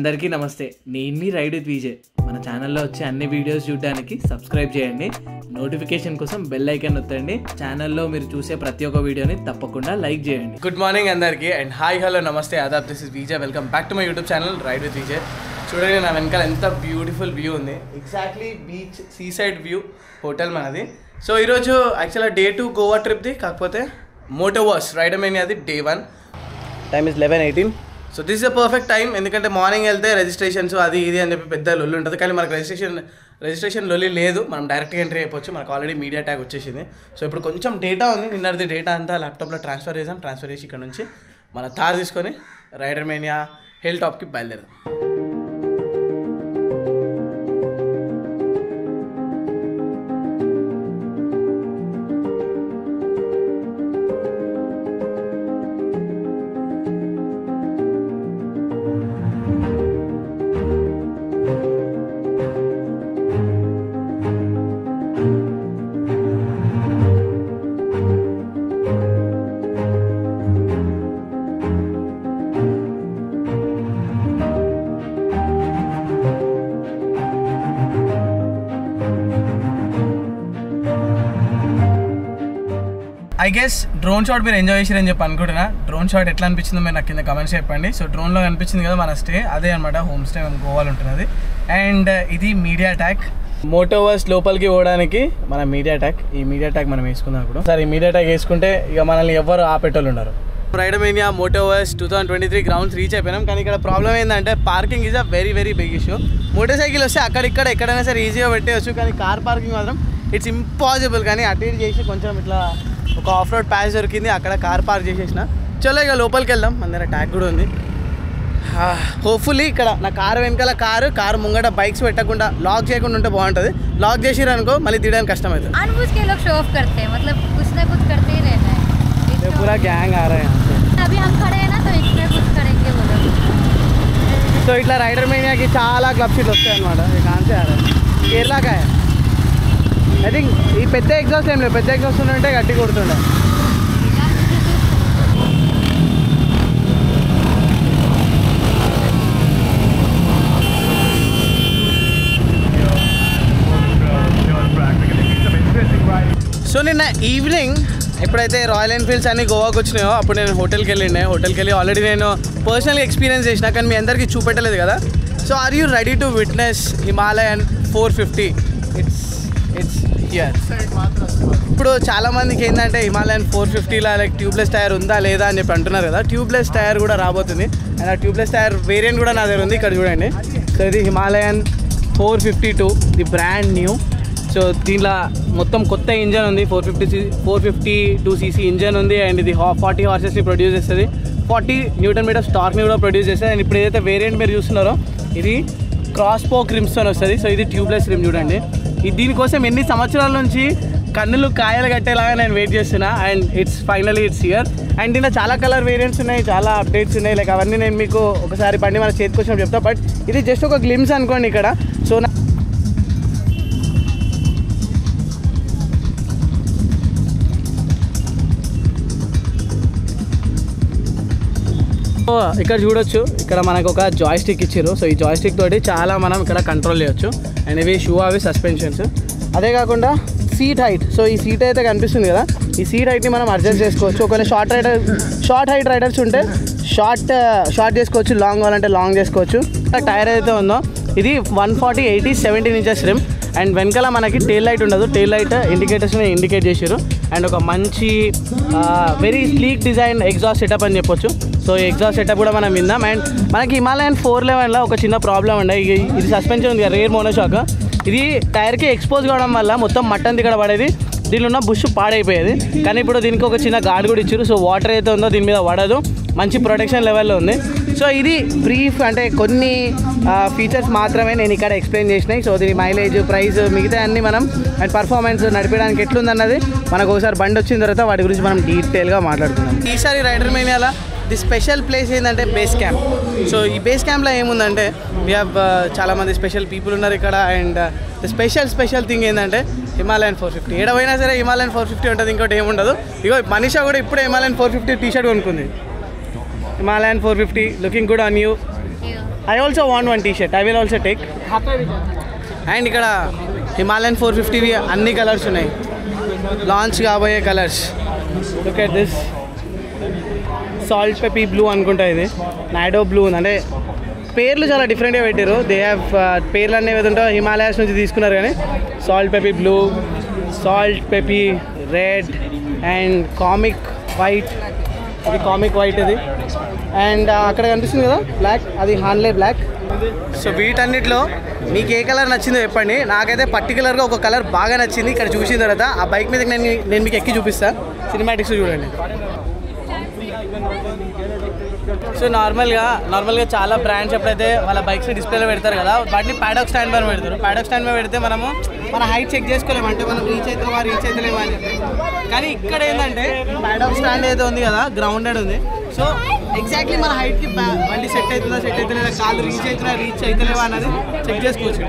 అందరికీ నమస్తే. నేను మీ రైడ్ విత్ విజయ్. మన ఛానల్లో వచ్చే అన్ని వీడియోస్ చూడడానికి సబ్స్క్రైబ్ చేయండి. నోటిఫికేషన్ కోసం బెల్ ఐకాన్ నొత్తండి. ఛానల్లో మీరు చూసే ప్రతి ఒక్క వీడియోని తప్పకుండా లైక్ చేయండి. గుడ్ మార్నింగ్ అందరికీ అండ్ హాయ్ హలో నమస్తే ఆదాబ్. This is Vijay. Welcome back to my YouTube channel ride with Vijay. చూడండి నా వెనకాల ఎంత బ్యూటిఫుల్ వ్యూ ఉంది. Exactly beach sea side view hotel మనది. సో ఈరోజు యాక్చువల్గా డే 2 గోవా ట్రిప్ది, కాకపోతే మోటోవర్స్ రైడర్మేనియాది day 1. Time is 11:18. So this is a perfect time. ఎందుకంటే మార్నింగ్ వెళ్తే రిజిస్ట్రేషన్స్ అది ఇది అని చెప్పి పెద్ద లొల్లి ఉంటుంది. కానీ మనకు రిజిస్ట్రేషన్ లొల్లి లేదు. మనం డైరెక్ట్గా ఎంట్రీ అయిపోవచ్చు. మనకు ఆల్రెడీ మీడియా ట్యాగ్ వచ్చేసింది. సో ఇప్పుడు కొంచెం డేటా ఉంది. నిన్నది డేటా అంతా ల్యాప్టాప్లో ట్రాన్స్ఫర్ చేసి ఇక్కడ నుంచి మన తార్ తీసుకొని రైడర్మేనియా హిల్ టాప్కి బయలుదేరాం. ఐ గెస్ డ్రోన్ షాట్ మీరు ఎంజాయ్ చేసారని చెప్పి అనుకుంటున్నా. డ్రోన్ షాట్ ఎట్లా అనిపించిందో మీరు నాకు కింద కమెంట్స్ చెప్పండి. సో డ్రోన్లో కనిపించింది కదా మన స్టే, అదే అనమాట హోమ్ స్టే మేము గోవాలో ఉంటున్నది. అండ్ ఇది మీడియా ట్యాగ్. మోటోవర్స్ లోపలికి పోవడానికి మన మీడియా ట్యాగ్. ఈ మీడియా ట్యాగ్ మనం వేసుకుందాం ఇప్పుడు. సరే ఈ మీడియా ట్యాగ్ వేసుకుంటే ఇక మనల్ని ఎవరు ఆపేటోళ్ళు ఉన్నారు. రైడర్మేనియా మోటోవర్స్ 2023 గ్రౌండ్స్ రీచ్ అయిపోయినాం. కానీ ఇక్కడ ప్రాబ్లం ఏంటంటే parking is a very very big issue. Motorcycle వస్తే అక్కడిక్కడ ఎక్కడైనా సరే ఈజీగా పెట్టేయచ్చు, కానీ కార్ పార్కింగ్ మాత్రం ఇట్స్ ఇంపాసిబుల్. కానీ అటు ఇటు చేసి కొంచెం ఇట్లా ఒక ఆఫ్ రోడ్ ప్యాచ్ దొరికింది, అక్కడ కార్ పార్క్ చేసేసిన. చలో ఇక లోపలికి వెళ్దాం. మన దగ్గర ట్యాగ్ కూడా ఉంది. హోప్ఫుల్లీ ఇక్కడ నా కారు వెనకాల కారు ముంగట బైక్స్ పెట్టకుండా లాక్ చేయకుండా ఉంటే బాగుంటుంది. లాక్ చేసిరు అనుకో మళ్ళీ తీయడానికి కష్టం అవుతుంది. పూరా గ్యాంగ్ ఆ రహే సో ఇట్లా రైడర్మేనియాకి చాలా క్లబ్ షీట్లు వస్తాయి అనమాట. కాన్సే ఆ రహే కేరళకా ఐ థింక్. ఈ పెద్ద ఎగ్జాస్ట్ ఏం లేదు, పెద్ద ఎగ్జాస్ట్ ఉంటే గట్టి కొడుతుండే. సో నిన్న ఈవినింగ్ ఎప్పుడైతే రాయల్ ఎన్ఫీల్డ్స్ అన్ని గోవాకి వచ్చినాయో అప్పుడు నేను హోటల్కి వెళ్ళి ఆల్రెడీ నేను పర్సనల్గా ఎక్స్పీరియన్స్ చేసిన, కానీ మీ అందరికీ చూపెట్టలేదు కదా. So are you ready to witness Himalayan 450? It's here. ఇప్పుడు చాలామందికి ఏంటంటే హిమాలయన్ 450లా లైక్ ట్యూబ్లెస్ టైర్ ఉందా లేదా అని చెప్పి అంటున్నారు కదా. ట్యూబ్లెస్ టైర్ కూడా రాబోతుంది. అండ్ ఆ ట్యూబ్లెస్ టైర్ వేరియంట్ కూడా నా దగ్గర ఉంది. ఇక్కడ చూడండి. సో ఇది Himalayan 452, the brand new. So దీంట్లో మొత్తం కొత్త ఇంజన్ ఉంది. 452cc ఇంజన్ ఉంది. అండ్ ఇది 40 హార్సెస్ని ప్రొడ్యూస్ చేస్తుంది. 40 Nm టార్క్ని కూడా ప్రొడ్యూస్ చేస్తుంది. అండ్ ఇప్పుడు ఏదైతే వేరియంట్ మీరు చూస్తున్నారో ఇది క్రాస్ పోక్ రిమ్స్తో వస్తుంది. సో ఇది ట్యూబ్లెస్ రిమ్ చూడండి. దీనికోసం ఎన్ని సంవత్సరాల నుంచి కన్నులు కాయలు కట్టేలాగా నేను వెయిట్ చేస్తున్నా. And finally it's here. And దీంట్లో చాలా కలర్ వేరియంట్స్ ఉన్నాయి, చాలా అప్డేట్స్ ఉన్నాయి. లైక్ అవన్నీ నేను మీకు ఒకసారి బండి మన చేతికి వచ్చినప్పుడు చెప్తా. బట్ ఇది జస్ట్ ఒక గ్లిమ్స్ అనుకోండి ఇక్కడ. సో ఇక్కడ చూడొచ్చు, ఇక్కడ మనకు ఒక జాయ్ స్టిక్ ఇచ్చారు. సో ఈ జాయ్ స్టిక్ తోటి చాలా మనం ఇక్కడ కంట్రోల్ చేయొచ్చు. అండ్ ఇవి షూ అవి సస్పెన్షన్స్. అదే కాకుండా సీట్ హైట్. సో ఈ సీట్ అయితే కనిపిస్తుంది కదా, ఈ సీట్ హైట్ని మనం అడ్జస్ట్ చేసుకోవచ్చు. ఒకవేళ షార్ట్ హైట్ రైడర్స్ ఉంటే షార్ట్ చేసుకోవచ్చు, లాంగ్ కావాలంటే లాంగ్ చేసుకోవచ్చు. టైర్ ఏదైతే ఉందో ఇది 140/80 17 ఇంచెస్ రిమ్. అండ్ వెనకాల మనకి టెయిల్ లైట్ ఉండదు, టెయిల్ లైట్ ఇండికేటర్స్ని ఇండికేట్ చేసారు. అండ్ ఒక మంచి very sleek design exhaust setup అని చెప్పొచ్చు. సో ఈ ఎగ్జాస్ట్ సెటప్ కూడా మనం విందాం. అండ్ మనకి హిమాలయన్ 411లో ఒక చిన్న ప్రాబ్లం ఉండే, ఇది సస్పెన్షన్ ఉంది కదా, రేర్ మోనోషాక్. ఇది టైర్కి ఎక్స్పోజ్ కావడం వల్ల మొత్తం మట్టం దిగడ పడేది, దీనిలో ఉన్న బుష్ పాడైపోయేది. కానీ ఇప్పుడు దీనికి ఒక చిన్న గార్డ్ కూడా ఇచ్చారు. సో వాటర్ అయితే ఉందో దీని మీద పడదు, మంచి ప్రొటెక్షన్ లెవెల్లో ఉంది. సో ఇది బ్రీఫ్, అంటే కొన్ని ఫీచర్స్ మాత్రమే నేను ఇక్కడ ఎక్స్ప్లెయిన్ చేసినాయి. సో దీని మైలేజ్, ప్రైస్, మిగతా అన్నీ మనం అండ్ పర్ఫార్మెన్స్ నడిపడానికి ఎట్లుందన్నది మనకు ఒకసారి బండి వచ్చిన తర్వాత వాటి గురించి మనం డీటెయిల్గా మాట్లాడుకుందాం. ఈసారి రైడర్మేనియాలో ది స్పెషల్ ప్లేస్ ఏంటంటే బేస్ క్యాంప్. సో ఈ బేస్ క్యాంప్లో ఏముందంటే వీ హ్యావ్ చాలామంది స్పెషల్ పీపుల్ ఉన్నారు ఇక్కడ. అండ్ ది స్పెషల్ థింగ్ ఏంటంటే హిమాలయన్ 450. ఏడవైనా సరే హిమాలయన్ 450 ఉంటుంది, ఇంకోటి ఏముండదు. ఇగో మనీషా కూడా ఇప్పుడే హిమాలయన్ 450 టీ షర్ట్ కొనుక్కుంది. Himalayan 450 looking good on you. I also want one t-shirt. I will also take. And ఇక్కడ హిమాలయన్ 450 అన్ని కలర్స్ ఉన్నాయి, లాంచ్ కాబోయే colours. Look at this salt poppy blue అనుకుంటా, ఇది నాడో బ్లూ ఉంది. అంటే పేర్లు చాలా డిఫరెంట్గా పెట్టారు. దే హ్యావ్ పేర్లు అన్నీ ఏదంటే హిమాలయాస్ నుంచి తీసుకున్నారు, కానీ salt poppy blue, salt poppy red and Kamet white. ఇది కామిక్ వైట్ ఇది. అండ్ అక్కడ కనిపిస్తుంది కదా బ్లాక్, అది హాన్లే బ్లాక్. సో వీటన్నిటిలో మీకు ఏ కలర్ నచ్చిందో చెప్పండి. నాకైతే పర్టికులర్గా ఒక కలర్ బాగా నచ్చింది. ఇక్కడ చూసిన తర్వాత ఆ బైక్ మీద నేను మీకు ఎక్కి చూపిస్తాను, సినిమాటిక్స్ చూడండి. సో నార్మల్గా చాలా బ్రాండ్స్ ఎప్పుడైతే వాళ్ళ బైక్స్ని డిస్ప్లేలో పెడతారు కదా, వాటిని ప్యాడాక్ స్టాండ్ పైన పెడతారు. ప్యాడాక్ స్టాండ్ పైన పెడితే మనము మన హైట్ చెక్ చేసుకోలేము, అంటే మనం రీచ్ అవుతలేమా అని చెప్పి. కానీ ఇక్కడ ఏంటంటే ప్యాడాక్ స్టాండ్ ఏదో ఉంది కదా, గ్రౌండెడ్ ఉంది. సో ఎగ్జాక్ట్లీ మన హైట్కి బండి సెట్ అవుతుందా కాళ్ళు రీచ్ అవుతలేవా అన్నది చెక్ చేసుకోవచ్చు.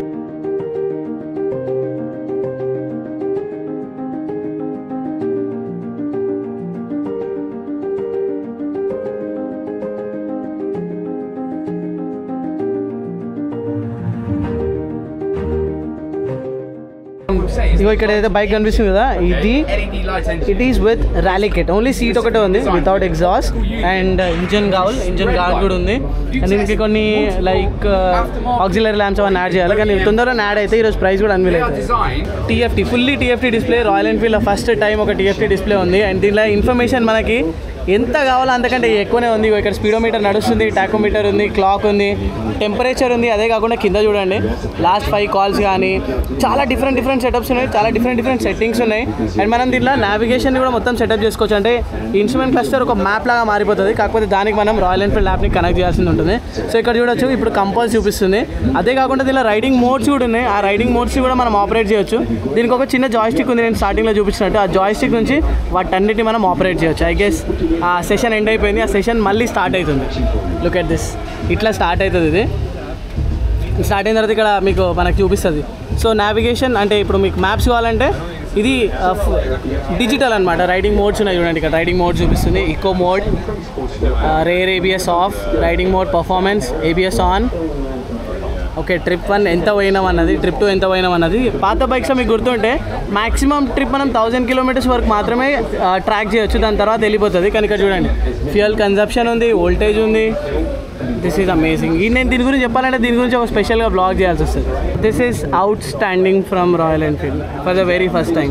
ఇగో ఇక్కడ ఏదైతే బైక్ కనిపిస్తుంది కదా, ఇది it is with rally kit. Only seat ఒకటే ఉంది without exhaust. And engine guard కూడా ఉంది. అండ్ దీనికి కొన్ని లైక్ ఆక్సిలరీ ల్యాంప్స్ అవన్నీ యాడ్ చేయాలి, కానీ తొందరగా యాడ్ అయితే ఈరోజు ప్రైస్ కూడా అన్వీల్ అవుతుంది. Fully TFT display. Royal Enfield first time ఒక టీఎఫ్టీ డిస్ప్లే ఉంది. అండ్ దీనిలో ఇన్ఫర్మేషన్ మనకి ఎంత కావాలో అంతకంటే ఎక్కువనే ఉంది. ఇక్కడ స్పీడోమీటర్ నడుస్తుంది, టాకోమీటర్ ఉంది, క్లాక్ ఉంది, టెంపరేచర్ ఉంది. అదే కాకుండా కింద చూడండి లాస్ట్ 5 కాల్స్ కానీ చాలా డిఫరెంట్ సెటప్స్ ఉన్నాయి, చాలా డిఫరెంట్ సెట్టింగ్స్ ఉన్నాయి. అండ్ మనం దీంట్లో నావిగేషన్ కూడా మొత్తం సెటప్ చేసుకోవచ్చు. అంటే ఇన్స్ట్రుమెంట్ క్లస్టర్ ఒక మ్యాప్ లాగా మారిపోతుంది, కాకపోతే దానికి మనం రాయల్ ఎన్ఫీల్డ్ యాప్ని కనెక్ట్ చేయాల్సి ఉంటుంది. సో ఇక్కడ చూడొచ్చు ఇప్పుడు కంపల్స్ చూపిస్తుంది. అదే కాకుండా దీనిలో రైడింగ్ మోడ్స్ కూడా ఉన్నాయి. ఆ రైడింగ్ మోడ్స్ కూడా మనం ఆపరేట్ చేయొచ్చు. దీనికి ఒక చిన్న జాయ్స్టిక్ ఉంది, నేను స్టార్టింగ్లో చూపించినట్టు. ఆ జాయ్స్టిక్ నుంచి వాటన్నిటిని మనం ఆపరేట్ చేయొచ్చు. ఐ గెస్ ఆ సెషన్ ఎండ్ అయిపోయింది, ఆ సెషన్ మళ్ళీ స్టార్ట్ అవుతుంది. లుక్ ఎట్ దిస్, ఇట్లా స్టార్ట్ అవుతుంది. ఇది స్టార్ట్ అయిన తర్వాత ఇక్కడ మీకు మనకు చూపిస్తుంది. సో నావిగేషన్ అంటే ఇప్పుడు మీకు మ్యాప్స్ కావాలంటే ఇది డిజిటల్ అనమాట. రైడింగ్ మోడ్స్ ఉన్నాయి చూడండి, ఇక్కడ రైడింగ్ మోడ్ చూపిస్తుంది. Eco mode, rear ABS off, riding mode, performance, ABS on. Okay, trip 1 ఎంత పోయినాం అన్నది, ట్రిప్ 2 ఎంత పోయినాం అన్నది. పాత బైక్స్లో మీకు గుర్తుంటే మ్యాక్సిమం ట్రిప్ మనం 1000 కిలోమీటర్స్ వరకు మాత్రమే ట్రాక్ చేయొచ్చు, దాని తర్వాత వెళ్ళిపోతుంది. కానీ ఇక్కడ చూడండి ఫ్యూయల్ కన్జప్షన్ ఉంది, వోల్టేజ్ ఉంది. This is amazing. నేను దీని గురించి చెప్పాలంటే దీని గురించి ఒక స్పెషల్గా బ్లాగ్ చేయాల్సి వస్తుంది. This is outstanding from Royal Enfield for the very first time.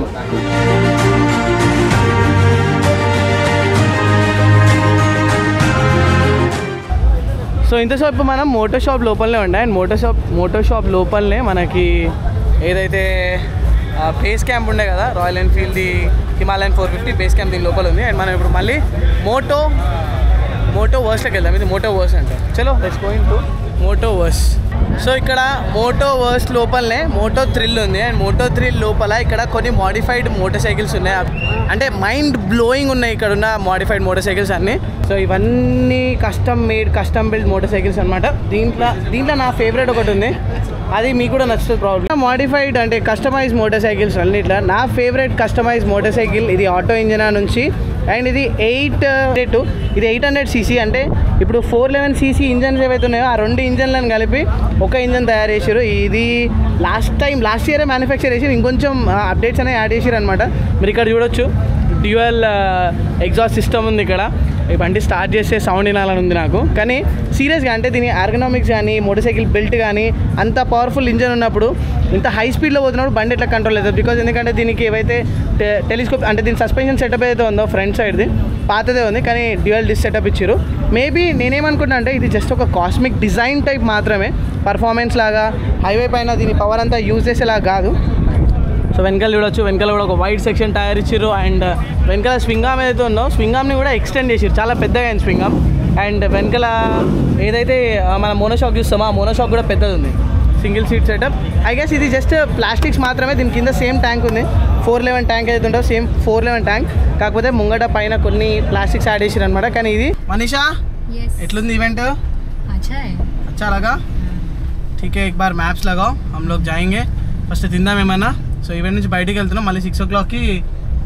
So ఇంతసేపు మనం మోటో షాప్ లోపలనే ఉండే. అండ్ మోటో షాప్ లోపలనే మనకి ఏదైతే బేస్ క్యాంప్ ఉండే కదా రాయల్ ఎన్ఫీల్డ్ది హిమాలయన్ 450 బేస్ క్యాంప్ దీని లోపల ఉంది. అండ్ మనం ఇప్పుడు మళ్ళీ మోటో వర్స్లోకి వెళ్దాం. ఇది మోటో వర్స్ అంటే చలో let's go into Motoverse. So ఇక్కడ మోటో వర్స్ లోపలనే మోటో థ్రిల్ ఉంది. అండ్ మోటో థ్రిల్ లోపల ఇక్కడ కొన్ని మోడిఫైడ్ మోటార్ సైకిల్స్ ఉన్నాయి, అంటే మైండ్ బ్లోయింగ్ ఉన్నాయి ఇక్కడ ఉన్న మోడిఫైడ్ మోటార్ సైకిల్స్ అన్నీ. సో ఇవన్నీ కస్టమ్ బిల్డ్ మోటార్ సైకిల్స్ అనమాట. దీంట్లో నా ఫేవరెట్ ఒకటి ఉంది, అది మీకు కూడా నచ్చుతుంది ప్రాబ్లం. మోడిఫైడ్ అంటే కస్టమైజ్ మోటార్ సైకిల్స్ అన్నిట్లో నా ఫేవరెట్ కస్టమైజ్ మోటార్ సైకిల్ ఇది ఆటో ఇంజనా నుంచి. అండ్ ఇది 800cc. అంటే ఇప్పుడు 411cc ఇంజన్స్ ఏవైతే ఉన్నాయో ఆ 2 ఇంజన్లను కలిపి ఒక ఇంజన్ తయారు చేసారు. ఇది లాస్ట్ ఇయరే మ్యానుఫ్యాక్చర్ చేసి ఇంకొంచెం అప్డేట్స్ అనేవి యాడ్ చేసారు అనమాట. మీరు ఇక్కడ చూడొచ్చు డ్యూయల్ ఎగ్జాస్ట్ సిస్టమ్ ఉంది ఇక్కడ. ఈ బండి స్టార్ట్ చేస్తే సౌండ్ వినాలని ఉంది నాకు. కానీ సీరియస్గా అంటే దీని ఎర్గనామిక్స్ కానీ మోటార్ సైకిల్ బిల్ట్ కానీ అంత పవర్ఫుల్ ఇంజన్ ఉన్నప్పుడు ఇంత హై స్పీడ్లో పోతున్నప్పుడు బండి ఎట్లా కంట్రోల్ అవుతుంది? బికాజ్ ఎందుకంటే దీనికి ఏవైతే టెలిస్కోప్ అంటే దీని సస్పెన్షన్ సెటప్ ఏదైతే ఉందో ఫ్రంట్ సైడ్ది పాతదే ఉంది, కానీ డ్యూయల్ డిస్క్ సెటప్ ఇచ్చారు. మేబీ నేనేమనుకుంటున్నా అంటే ఇది జస్ట్ ఒక కాస్మిక్ డిజైన్ టైప్ మాత్రమే, పర్ఫార్మెన్స్ లాగా హైవే పైన దీని పవర్ అంతా యూజ్ చేసేలాగా కాదు. సో వెనకాల చూడొచ్చు, వెనకాల కూడా ఒక వైడ్ సెక్షన్ టైర్ ఇచ్చారు. అండ్ వెనకాల స్వింగ్ ఆర్మ్ ఏదైతే ఉందో స్వింగ్ ఆర్మ్ని కూడా ఎక్స్టెండ్ చేసారు, చాలా పెద్దగా అయింది స్వింగ్ ఆర్మ్. అండ్ వెనకాల ఏదైతే మన మోనోషాక్ చూస్తామో ఆ మోనోషాక్ కూడా పెద్దది ఉంది, single seat setup. I guess ఇది జస్ట్ ప్లాస్టిక్స్ మాత్రమే. దీని కింద సేమ్ ట్యాంక్ ఉంది, 411 ట్యాంక్ ఏదైతే ఉంటుందో సేమ్ 411 ట్యాంక్, కాకపోతే ముంగట పైన కొన్ని ప్లాస్టిక్స్ యాడ్ చేసారు అనమాట. కానీ ఇది మనీషా ఎట్లుంది ఈవెంట్? अच्छा लगा? ठीक है, एक बार मैप्स लगाओ, हम लोग जाएंगे. फस्ट తిందాం ఏమన్నా. సో ఈవెంట్ నుంచి బయటికి వెళ్తున్నాం, మళ్ళీ 6 o'clockకి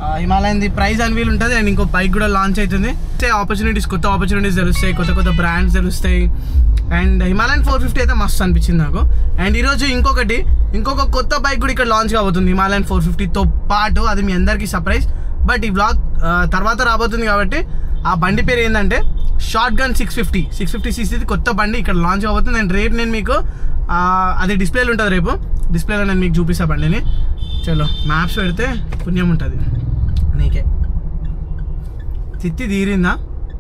హిమాలయన్ది ప్రైజ్ అన్వీల్ ఉంటుంది అండ్ ఇంకో బైక్ కూడా లాంచ్ అవుతుంది. కొత్త ఆపర్చునిటీస్ తెలుస్తాయి, కొత్త బ్రాండ్స్ తెలుస్తాయి. అండ్ హిమాలయన్ 450 అయితే మస్తు అనిపించింది నాకు. అండ్ ఈరోజు ఇంకొక కొత్త బైక్ కూడా ఇక్కడ లాంచ్ కాబోతుంది హిమాలయన్ 450తో పాటు. అది మీ అందరికీ సర్ప్రైజ్. బట్ ఈ బ్లాగ్ తర్వాత రాబోతుంది కాబట్టి ఆ బండి పేరు ఏంటంటే షార్ట్ గన్ 650cc కొత్త బండి ఇక్కడ లాంచ్ కాబోతుంది. అండ్ రేపు నేను మీకు అది డిస్ప్లేలో ఉంటుంది, రేపు డిస్ప్లేలో నేను మీకు చూపిస్తా బండిని. చలో మ్యాప్స్ పెడితే పుణ్యం ఉంటుంది నీకే. తిత్తి తీరిందా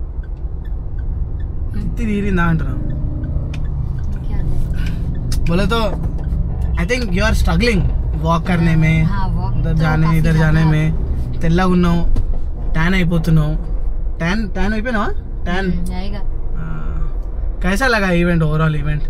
అంటున్నా बोले तो I think you are struggling walk करने में, इधर जाने में. తెల్లగా ఉన్నావు, ట్యాన్ అయిపోతున్నావు. ట్యాన్ అయిపోయినావా? ట్యాన్ कैसा लगा इवेंट, ओवरऑल इवेंट?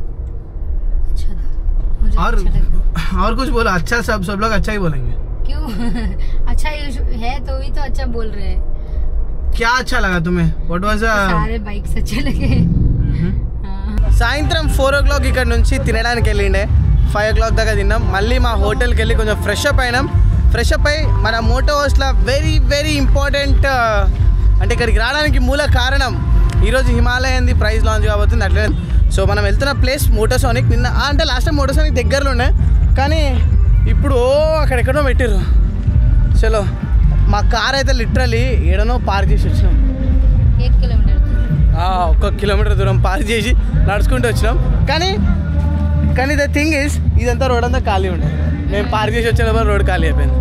और कुछ बोलो. अच्छा सब लोग अच्छा ही बोलेंगे. क्यों? अच्छा है तो भी तो अच्छा बोल रहे हैं. क्या अच्छा लगा तुम्हें? व्हाट वाज सारे बाइक्स अच्छे लगे. సాయంత్రం 4 o'clock ఇక్కడ నుంచి తినడానికి వెళ్ళిండే. 5 o'clock దాకా తిన్నాం. మళ్ళీ మా హోటల్కి వెళ్ళి కొంచెం ఫ్రెష్ అప్ అయినాం. ఫ్రెష్ అప్ అయి మన మోటో హౌస్లో వెరీ ఇంపార్టెంట్ అంటే ఇక్కడికి రావడానికి మూల కారణం ఈరోజు హిమాలయన్ది ప్రైజ్ లాంచ్ కాబోతుంది అట్లనే. సో మనం వెళ్తున్న ప్లేస్ మోటోసానిక్. నిన్న అంటే లాస్ట్ టైం మోటోసానిక్ దగ్గరలో ఉండే, కానీ ఇప్పుడు అక్కడెక్కడో పెట్టారు. చలో మా కార్ అయితే లిటరలీ ఏడనో పార్క్ చేసి వచ్చినాం. 1 కిలోమీటర్ 1 కిలోమీటర్ దూరం పార్క్ చేసి నడుచుకుంటూ వచ్చినాం. కానీ ద థింగ్ ఈజ్ ఇదంతా రోడ్ అంతా ఖాళీ ఉండే. మేము పార్క్ చేసి వచ్చేటప్పుడు రోడ్ ఖాళీ అయిపోయింది.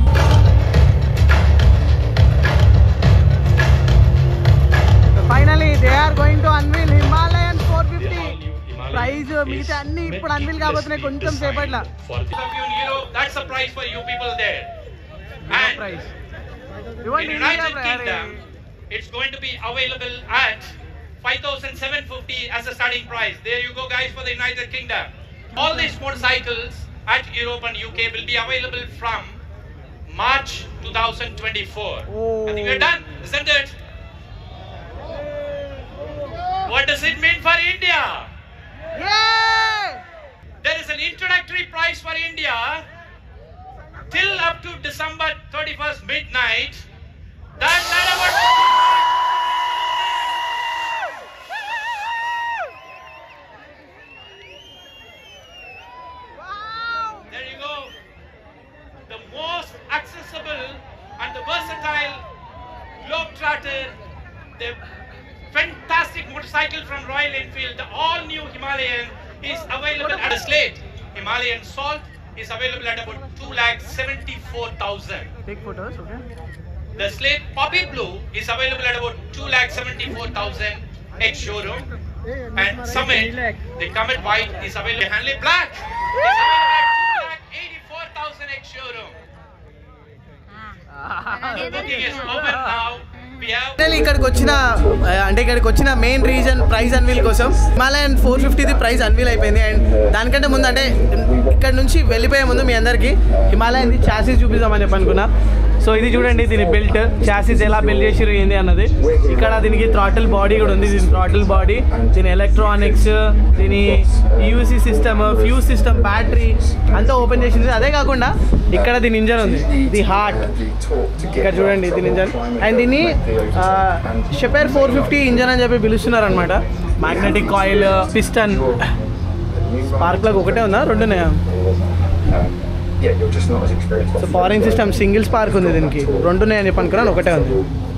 Finally they are going to unveil Himalayan 450 price. మిగతా అన్ని ఇప్పుడు అన్వీల్ కాబోతున్నాయి కొంచెం సేపట్లో. It's going to be available at 5,750 as a starting price. There you go guys for the United Kingdom. All these motorcycles at Europe and UK will be available from March 2024. I think we're done, isn't it? What does it mean for India? Yeah! There is an introductory price for India till up to December 31st midnight. That's not about. Wow! There you go. The most accessible and the versatile globetrotter, the fantastic motorcycle from Royal Enfield, the all-new Himalayan is available at a slate. Himalayan Salt is available at about 2,74,000. Take photos, okay? The Slate Poppy Blue is available at about 2,74,000 ex-showroom. And Summit, the Comet White is available. Hanley Black is available at 2,84,000 ex-showroom. The booking is open now. ఇక్కడికి వచ్చిన main reason price unveil కోసం. Himalayan 450ది price unveil అయిపోయింది. And దానికంటే ముందు అంటే ఇక్కడ నుంచి వెళ్ళిపోయే ముందు మీ అందరికీ హిమాలయన్ది చాసీస్ చూపిద్దామని చెప్పి అనుకున్నా. సో ఇది చూడండి, దీని బెల్ట్ చాసీస్ ఎలా బిల్డ్ చేసిరు ఏంది అన్నది. ఇక్కడ దీనికి థ్రాటిల్ బాడీ కూడా ఉంది. దీని థ్రాటిల్ బాడీ, దీని ఎలక్ట్రానిక్స్, దీని యూసీ సిస్టమ్, ఫ్యూజ్ సిస్టమ్, బ్యాటరీ అంతా ఓపెన్ చేసింది. అదే కాకుండా ఇక్కడ దీని ఇంజన్ ఉంది, ది హార్ట్. ఇక్కడ చూడండి దీని ఇంజన్. అండ్ దీన్ని షెపర్ 450 ఇంజన్ అని చెప్పి పిలుస్తున్నారు అనమాట. Magnetic coil, piston. Spark plug ఒకటే ఉందా, రెండు ఉన్నాయా? So powering system single spark ఉంది, దీనికి రెండు ఉన్నాయని చెప్పి అనుకున్నాను, ఒకటే ఉంది.